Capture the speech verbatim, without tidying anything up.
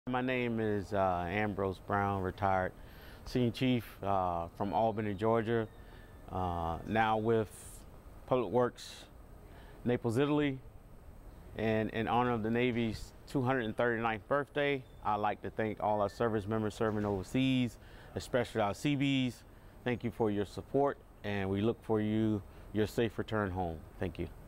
My name is uh, Ambrose Brown, retired Senior Chief uh, from Albany, Georgia. Uh, now with Public Works, Naples, Italy. And in honor of the Navy's two hundred thirty-ninth birthday, I'd like to thank all our service members serving overseas, especially our C Bs. Thank you for your support, and we look for you, your safe return home. Thank you.